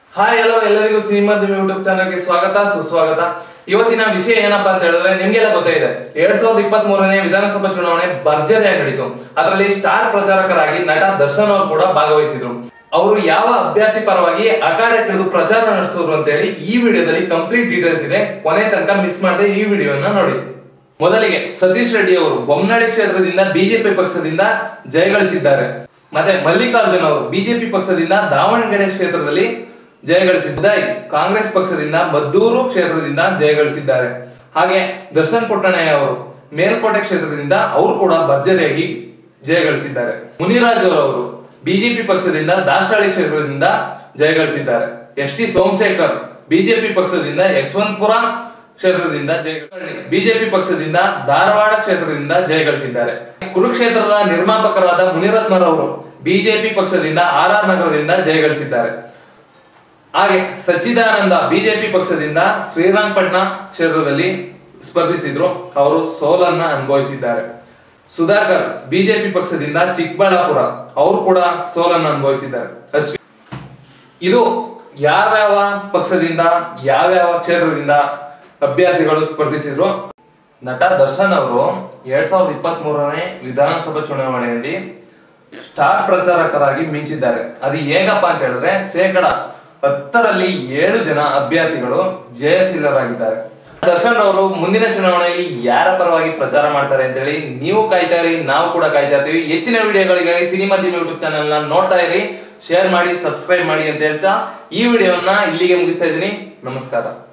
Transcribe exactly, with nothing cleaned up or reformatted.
Hi hello ಎಲ್ಲರಿಗೂ cinema YouTube ಚಾನಲ್ಗೆ ಸ್ವಾಗತ ಸುಸ್ವಾಗತ. ಇವತ್ತಿನ ವಿಷಯ ಏನಪ್ಪಾ ಅಂತ ಹೇಳಿದ್ರೆ ನಿಮ್ಗೆಲ್ಲ ಗೊತ್ತಿದೆ, ಎರಡ್ ಸಾವಿರದ ಇಪ್ಪತ್ತ್ ಮೂರನೇ ವಿಧಾನಸಭಾ ಚುನಾವಣೆ ಭರ್ಜರಿಯಾಗಿ ನಡೀತು. ಅದರಲ್ಲಿ ಸ್ಟಾರ್ ಪ್ರಚಾರಕರಾಗಿ ನಟ ದರ್ಶನ್ ಅವರು ಕೂಡ ಭಾಗವಹಿಸಿದ್ರು. ಅವರು ಯಾವ ಅಭ್ಯರ್ಥಿ ಪರವಾಗಿ ಅಖಾಡೆ ಹಿಡಿದು ಪ್ರಚಾರ ನಡೆಸಿದ್ರು ಅಂತ ಹೇಳಿ ಈ ವಿಡಿಯೋದಲ್ಲಿ ಕಂಪ್ಲೀಟ್ ಡೀಟೇಲ್ಸ್ ಇದೆ. ಕೊನೆ ತನಕ ಮಿಸ್ ಮಾಡದೆ ಈ ವಿಡಿಯೋನ ನೋಡಿ. ಮೊದಲಿಗೆ ಸತೀಶ್ ರೆಡ್ಡಿ ಅವರು ಬೊಮ್ಮನಹಳ್ಳಿ ಕ್ಷೇತ್ರದಿಂದ ಬಿಜೆಪಿ ಪಕ್ಷದಿಂದ ಜಯಗಳಿಸಿದ್ದಾರೆ. ಮತ್ತೆ ಮಲ್ಲಿಕಾರ್ಜುನ್ ಅವರು ಬಿಜೆಪಿ ಪಕ್ಷದಿಂದ ದಾವಣಗೆರೆ ಕ್ಷೇತ್ರದಲ್ಲಿ ಜಯಗಳಿಸಿದ್ದಾರೆ. ಕಾಂಗ್ರೆಸ್ ಪಕ್ಷದಿಂದ ಮದ್ದೂರು ಕ್ಷೇತ್ರದಿಂದ ಜಯಗಳಿಸಿದ್ದಾರೆ. ಹಾಗೆ ದರ್ಶನ್ ಪುಟ್ಟಣಯ್ಯ ಅವರು ಮೇಲ್ಕೋಟೆ ಕ್ಷೇತ್ರದಿಂದ ಅವರು ಕೂಡ ಭರ್ಜರಿಯಾಗಿ ಜಯಗಳಿಸಿದ್ದಾರೆ. ಮುನಿರಾಜ್ ಅವರು ಬಿಜೆಪಿ ಪಕ್ಷದಿಂದ ದಾಸರಳ್ಳಿ ಕ್ಷೇತ್ರದಿಂದ ಜಯಗಳಿಸಿದ್ದಾರೆ. ಎಸ್ ಟಿ ಸೋಮಶೇಖರ್ ಬಿಜೆಪಿ ಪಕ್ಷದಿಂದ ಯಶವಂತಪುರ ಕ್ಷೇತ್ರದಿಂದ ಜಯಗಳಿಸಿ ಬಿಜೆಪಿ ಪಕ್ಷದಿಂದ ಧಾರವಾಡ ಕ್ಷೇತ್ರದಿಂದ ಜಯಗಳಿಸಿದ್ದಾರೆ. ಕುರುಕ್ಷೇತ್ರದ ನಿರ್ಮಾಪಕರಾದ ಮುನಿರತ್ನರವರು ಬಿಜೆಪಿ ಪಕ್ಷದಿಂದ ಆರ್ ಆರ್ ನಗರದಿಂದ ಜಯಗಳಿಸಿದ್ದಾರೆ. ಹಾಗೆ ಸಚ್ಚಿದಾನಂದ ಬಿಜೆಪಿ ಪಕ್ಷದಿಂದ ಶ್ರೀರಂಗಪಟ್ಟಣ ಕ್ಷೇತ್ರದಲ್ಲಿ ಸ್ಪರ್ಧಿಸಿದ್ರು, ಅವರು ಸೋಲನ್ನ ಅನುಭವಿಸಿದ್ದಾರೆ. ಸುಧಾಕರ್ ಬಿಜೆಪಿ ಪಕ್ಷದಿಂದ ಚಿಕ್ಕಬಳ್ಳಾಪುರ ಅವರು ಕೂಡ ಸೋಲನ್ನು ಅನುಭವಿಸಿದ್ದಾರೆ. ಇದು ಯಾವ್ಯಾವ ಪಕ್ಷದಿಂದ ಯಾವ್ಯಾವ ಕ್ಷೇತ್ರದಿಂದ ಅಭ್ಯರ್ಥಿಗಳು ಸ್ಪರ್ಧಿಸಿದ್ರು. ನಟ ದರ್ಶನ್ ಅವರು ಎರಡ್ ಸಾವಿರದ ಇಪ್ಪತ್ತ್ ಮೂರನೇ ವಿಧಾನಸಭಾ ಚುನಾವಣೆಯಲ್ಲಿ ಸ್ಟಾರ್ ಪ್ರಚಾರಕರಾಗಿ ಮಿಂಚಿದ್ದಾರೆ. ಅದು ಹೇಗಪ್ಪ ಅಂತ ಹೇಳಿದ್ರೆ ಶೇಕಡ ಹತ್ತರಲ್ಲಿ ಏಳು ಜನ ಅಭ್ಯರ್ಥಿಗಳು ಜಯಶೀಲರಾಗಿದ್ದಾರೆ. ದರ್ಶನ್ ಅವರು ಮುಂದಿನ ಚುನಾವಣೆಯಲ್ಲಿ ಯಾರ ಪರವಾಗಿ ಪ್ರಚಾರ ಮಾಡ್ತಾರೆ ಅಂತ ಹೇಳಿ ನೀವು ಕಾಯ್ತಾ ಇರಿ, ನಾವು ಕೂಡ ಕಾಯ್ತಾ ಇರ್ತೀವಿ. ಹೆಚ್ಚಿನ ವಿಡಿಯೋಗಳಿಗಾಗಿ ಸಿನಿಮಾ ಯೂಟ್ಯೂಬ್ ಚಾನೆಲ್ ನ ನೋಡ್ತಾ ಇರಿ, ಶೇರ್ ಮಾಡಿ, ಸಬ್ಸ್ಕ್ರೈಬ್ ಮಾಡಿ ಅಂತ ಹೇಳ್ತಾ ಈ ವಿಡಿಯೋನ ಇಲ್ಲಿಗೆ ಮುಗಿಸ್ತಾ ಇದ್ದೀನಿ. ನಮಸ್ಕಾರ.